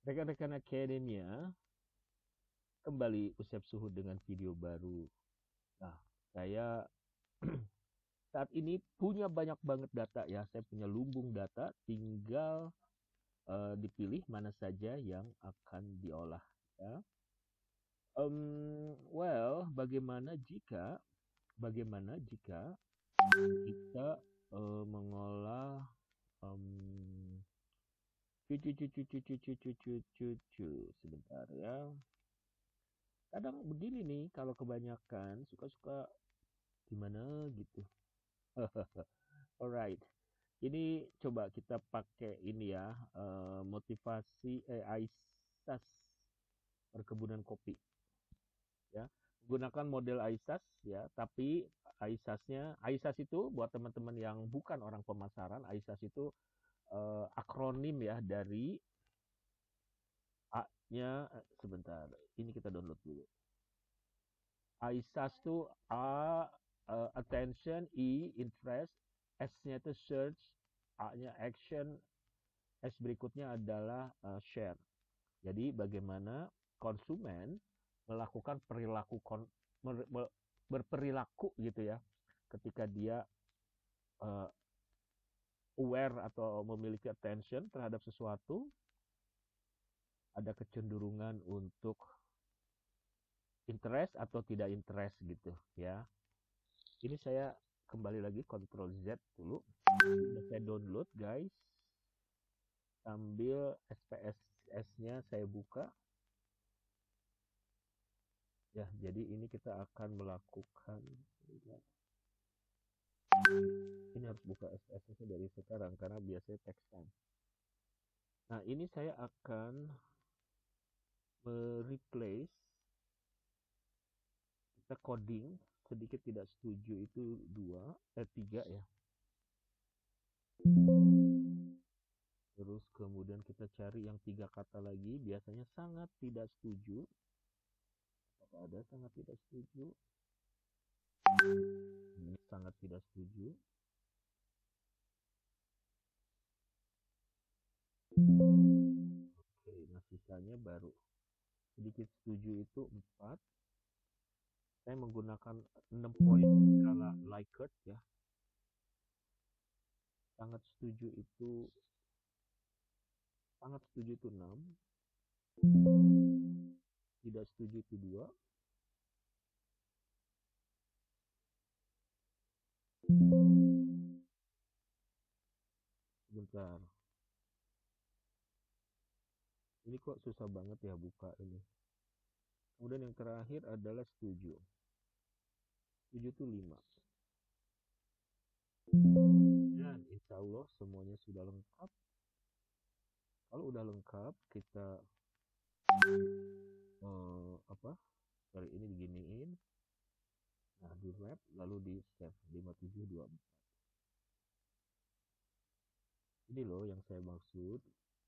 Rekan-rekan Akademia, kembali Usep Suhu dengan video baru. Nah, saya saat ini punya banyak banget data ya. Saya punya lumbung data, tinggal dipilih mana saja yang akan diolah. Ya. Bagaimana jika kita mengolah sebentar ya. Kadang begini nih, kalau kebanyakan suka-suka gimana gitu. Alright, ini coba kita pakai ini ya, motivasi AISAS perkebunan kopi ya. Gunakan model AISAS ya, tapi AISAS itu buat teman-teman yang bukan orang pemasaran, AISAS itu akronim ya dari A-nya, sebentar, ini kita download dulu. AISAS itu A, attention, I, interest, S-nya itu search, A-nya action, S berikutnya adalah share. Jadi bagaimana konsumen melakukan berperilaku gitu ya, ketika dia uh, aware atau memiliki attention terhadap sesuatu, ada kecenderungan untuk interest atau tidak interest gitu ya. Ini saya kembali lagi Ctrl Z dulu. Sudah saya download guys. Sambil SPSS-nya saya buka. Ya, jadi ini kita akan melakukan, ini harus buka SPSS-nya dari sekarang karena biasanya text time. Nah, ini saya akan mereplace, kita coding sedikit tidak setuju itu 3 ya. Terus kemudian kita cari yang 3 kata lagi, biasanya sangat tidak setuju. Apakah ada sangat tidak setuju? Ini sangat tidak setuju. Oke, nah sisanya baru. Sedikit setuju itu 4. Saya menggunakan 6 poin skala Likert ya. Sangat setuju itu 6. Tidak setuju itu 2. Sebentar. Ini kok susah banget ya buka ini. Kemudian yang terakhir adalah setuju. Setuju itu 5. Dan insya Allah semuanya sudah lengkap. Kalau udah lengkap, kita Sorry, ini diginiin. Nah, di wrap lalu di save 5724. Ini loh yang saya maksud.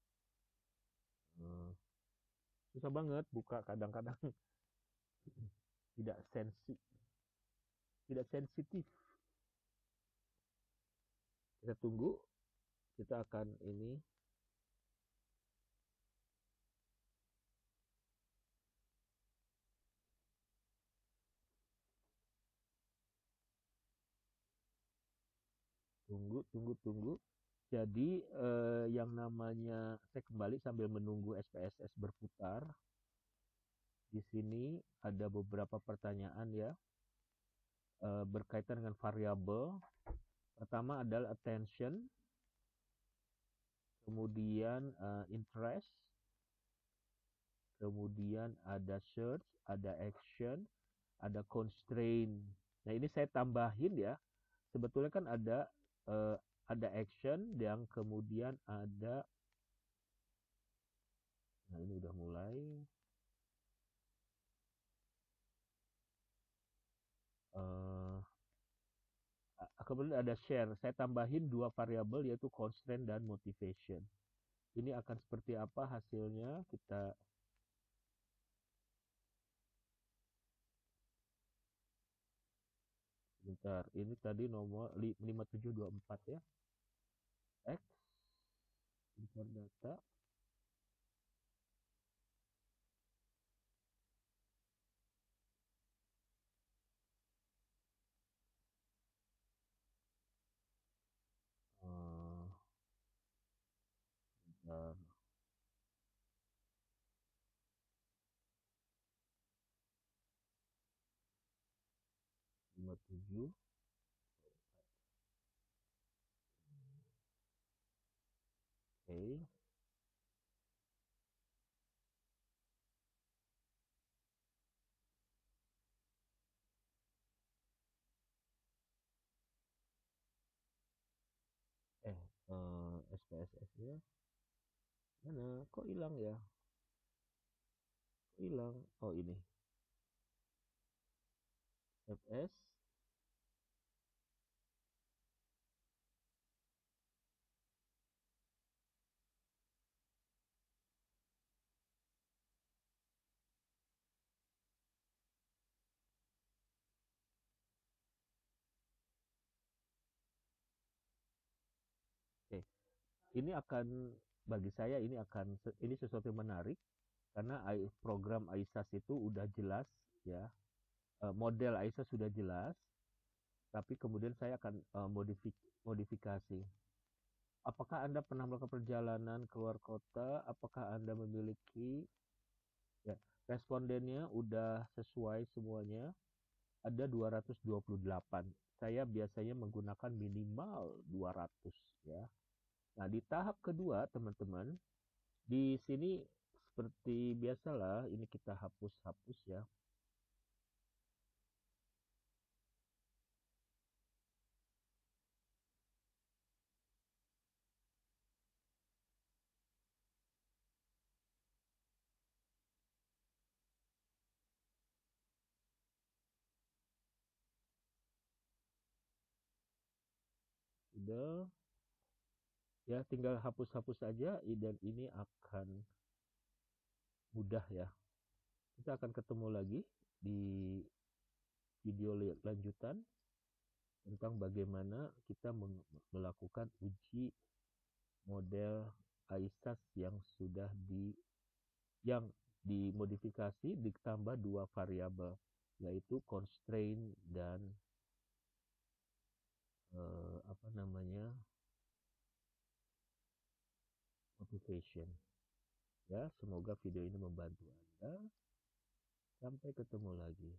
Susah banget buka, kadang-kadang tidak sensitif. Kita tunggu, kita akan ini tunggu. Jadi yang namanya, saya kembali sambil menunggu SPSS berputar. Di sini ada beberapa pertanyaan ya, berkaitan dengan variabel. Pertama adalah attention, kemudian interest, kemudian ada search, ada action, ada constraint. Nah, ini saya tambahin ya. Sebetulnya kan ada action yang kemudian ada, nah ini udah mulai. Kemudian ada share. Saya tambahin 2 variabel yaitu constraint dan motivation. Ini akan seperti apa hasilnya? Kita bentar. Ini tadi nomor 5724 ya. X import data. 57. Oke. SPSS-nya mana? Kok hilang ya? Kok hilang? Oh ini. FS. Oke. Ini akan bagi saya ini sesuatu yang menarik karena program AISAS itu udah jelas ya. Model AISAS sudah jelas, tapi kemudian saya akan modifikasi. Apakah Anda pernah melakukan perjalanan keluar kota? Apakah Anda memiliki ya, respondennya udah sesuai semuanya? Ada 228. Saya biasanya menggunakan minimal 200 ya. Nah, di tahap kedua, teman-teman, di sini seperti biasalah, ini kita hapus-hapus ya. Sudah, ya tinggal hapus-hapus saja dan ini akan mudah ya. Kita akan ketemu lagi di video lanjutan tentang bagaimana kita melakukan uji model AISAS yang dimodifikasi ditambah dua variabel yaitu constraint dan apa namanya motivation. Ya, semoga video ini membantu Anda. Sampai ketemu lagi.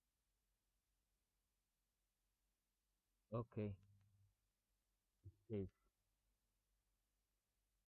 Oke. Okay.